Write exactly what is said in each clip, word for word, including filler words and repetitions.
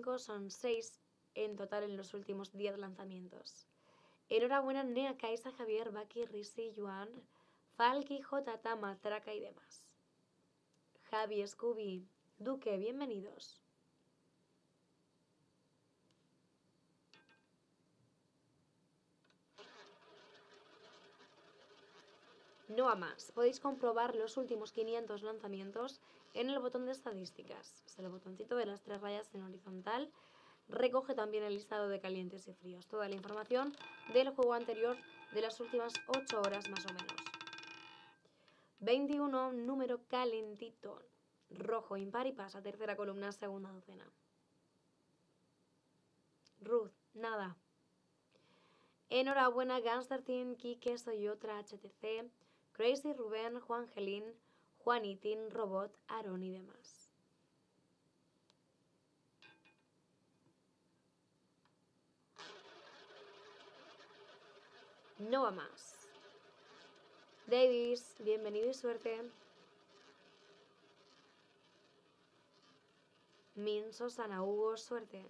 cinco, son seis en total en los últimos diez lanzamientos. Enhorabuena Nea, Kaisa, Javier, Baki, Risi, Juan, Falki, J, Tama, Traca y demás. Javi, Scooby, Duque, bienvenidos. No a más, podéis comprobar los últimos quinientos lanzamientos en el botón de estadísticas. Es el botoncito de las tres rayas en horizontal. Recoge también el listado de calientes y fríos, toda la información del juego anterior de las últimas ocho horas más o menos. veintiuno, número calentito, rojo, impar y pasa, tercera columna, segunda docena. Ruth, nada. Enhorabuena, Gangster Team, Kike, Soy Otra, H T C, Crazy, Rubén, Juan Gelín, Juanitín, Robot, Aaron y demás. No va más. Davis, bienvenido y suerte. Minso, Sana Hugo, suerte.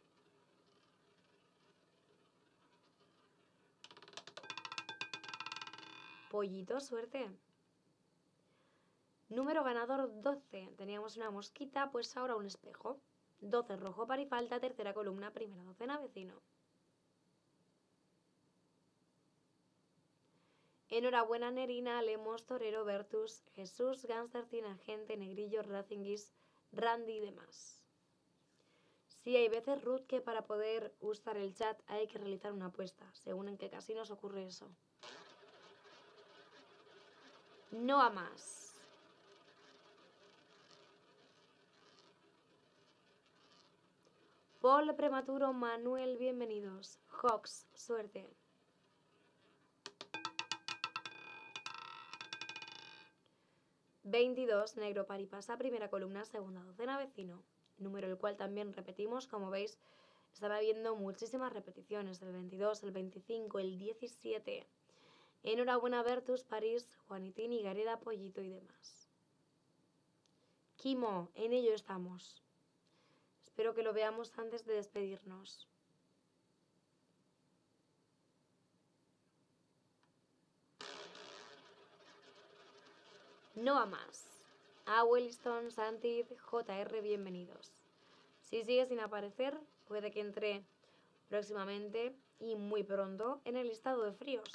Pollito, suerte. Número ganador doce. Teníamos una mosquita, pues ahora un espejo. doce rojo, par y falta, tercera columna, primera docena, vecino. Enhorabuena Nerina, Lemos, Torero, Bertus, Jesús, Gangster, Cien Agente, Negrillo, Racinguis, Randy y demás. Sí, hay veces, Ruth, que para poder usar el chat hay que realizar una apuesta, según en qué casinos ocurre eso. No a más. Paul Prematuro, Manuel, bienvenidos. Hawks, suerte. veintidós, negro par y pasa, primera columna, segunda docena, vecino. Número el cual también repetimos, como veis, estaba viendo muchísimas repeticiones, el veintidós, el veinticinco, el diecisiete. Enhorabuena, Bertus, París, Juanitín y Gareda, Pollito y demás. Kimo, en ello estamos. Espero que lo veamos antes de despedirnos. No a más. A Williston, Santid, J R, bienvenidos. Si sigue sin aparecer, puede que entre próximamente y muy pronto en el listado de fríos.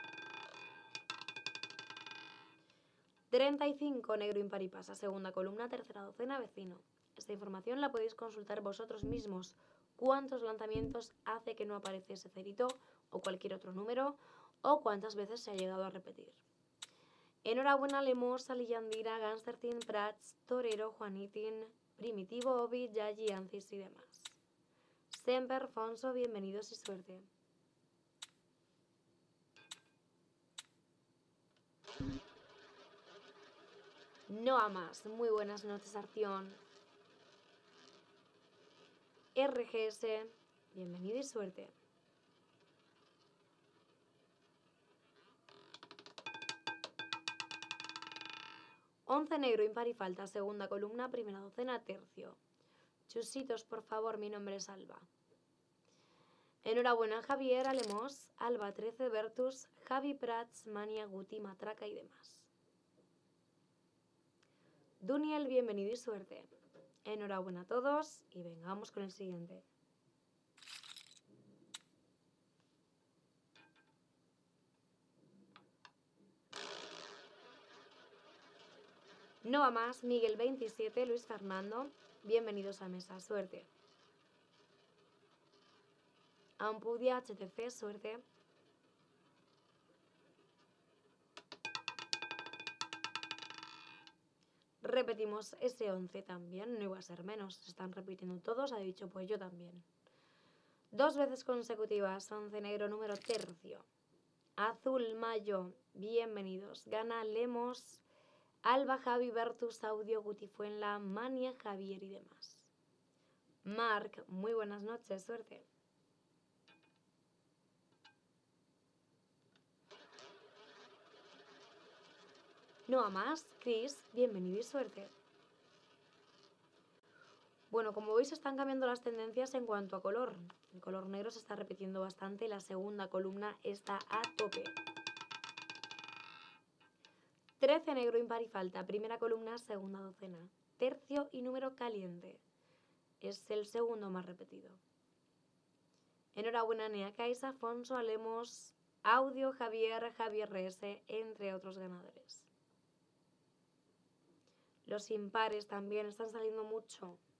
treinta y cinco, negro impar y pasa, segunda columna, tercera docena, vecino. Esta información la podéis consultar vosotros mismos. ¿Cuántos lanzamientos hace que no aparece ese cerito o cualquier otro número? ¿O cuántas veces se ha llegado a repetir? Enhorabuena, Lemos, Aliyandira, Gangstertin, Prats, Torero, Juanitín, Primitivo, Obi, Yayi, Ancis y demás. Semper, Fonso, bienvenidos y suerte. No a más. Muy buenas noches, Arción. R G S, bienvenido y suerte. once negro, impar y falta, segunda columna, primera docena, tercio. Chusitos, por favor, mi nombre es Alba. Enhorabuena, Javier, Alemos, Alba trece, Bertus, Javi Prats, Mania, Guti, Matraca y demás. Duniel, bienvenido y suerte. Enhorabuena a todos y vengamos con el siguiente. No a más, Miguel veintisiete, Luis Fernando, bienvenidos a mesa, suerte. Ampudia, H T C, suerte. Repetimos ese once también, no iba a ser menos, se están repitiendo todos, ha dicho pues yo también. Dos veces consecutivas, once negro, número tercio. Azul, Mayo, bienvenidos. Gana, Lemos, Alba, Javi, Bertus, Audio, Guti Fuenla, Mania, Javier y demás. Marc, muy buenas noches, suerte. No a más, Chris, bienvenido y suerte. Bueno, como veis están cambiando las tendencias en cuanto a color. El color negro se está repitiendo bastante, la segunda columna está a tope. trece negro impar y falta, primera columna, segunda docena. Tercio y número caliente. Es el segundo más repetido. Enhorabuena Nea Caixa, Afonso, Alemos, Audio, Javier, Javier R S, entre otros ganadores. Los impares también están saliendo mucho.